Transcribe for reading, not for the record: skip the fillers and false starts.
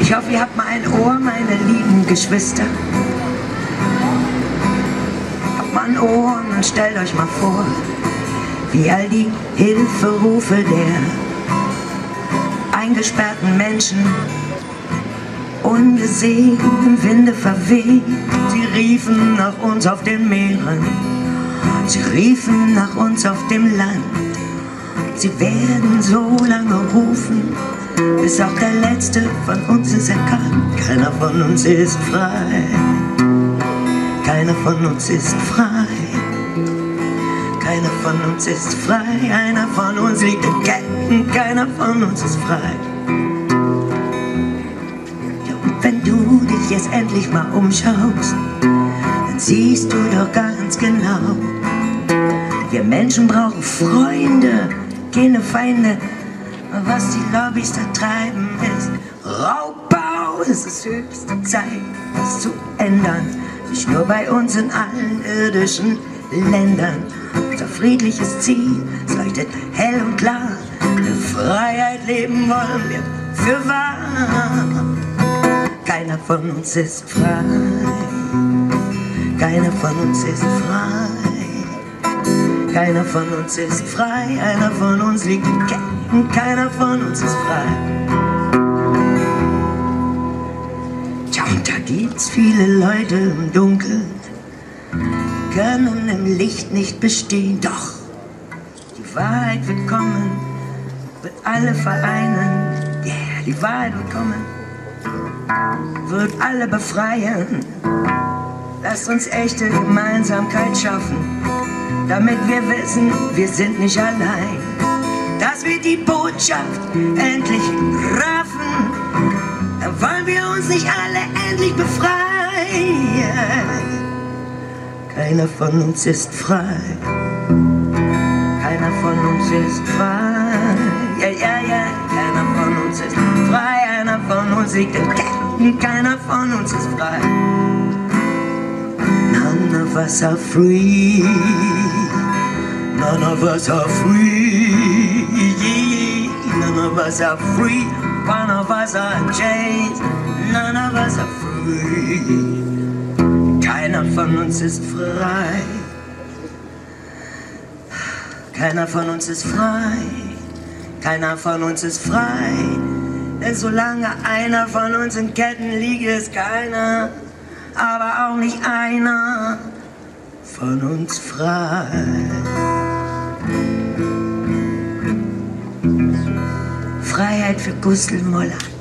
Ich hoffe, ihr habt mal ein Ohr, meine lieben Geschwister. Habt mal ein Ohr und stellt euch mal vor, wie all die Hilferufe der eingesperrten Menschen ungesehen im Winde verweht. Sie riefen nach uns auf den Meeren, sie riefen nach uns auf dem Land. Sie werden so lange rufen, bis auch der Letzte von uns es erkannt. Keiner von uns ist frei, keiner von uns ist frei, keiner von uns ist frei, einer von uns liegt in Ketten, keiner von uns ist frei. Ja, und wenn du dich jetzt endlich mal umschaust, dann siehst du doch ganz genau, wir Menschen brauchen Freunde, keine Feinde. Was die Lobbys da treiben, ist Raubbau. Es ist höchste Zeit, das zu ändern. Nicht nur bei uns, in allen irdischen Ländern. Unser friedliches Ziel, es leuchtet hell und klar. In Freiheit leben wollen wir für wahr. Keiner von uns ist frei. Keiner von uns ist frei. Keiner von uns ist frei. Einer von uns liegt in Ketten. Keiner von uns ist frei. Tja, und da gibt's viele Leute im Dunkeln, können im Licht nicht bestehen. Doch die Wahrheit wird kommen, wird alle vereinen. Yeah, die Wahrheit wird kommen, wird alle befreien. Lasst uns echte Gemeinsamkeit schaffen, damit wir wissen, wir sind nicht allein. Dass wir die Botschaft endlich raffen, dann wollen wir uns nicht alle endlich befreien. Keiner von uns ist frei, keiner von uns ist frei. Ja, ja, ja, keiner von uns ist frei, einer von uns liegt in Ketten, keiner von uns ist frei. None of us are free, none of us are free. None of us are free, one of us are in chains. None of us are free. Keiner von uns ist frei. Keiner von uns ist frei. Keiner von uns ist frei. Denn solange einer von uns in Ketten liegt, ist keiner, aber auch nicht einer von uns frei. Freiheit für Gustl Moller.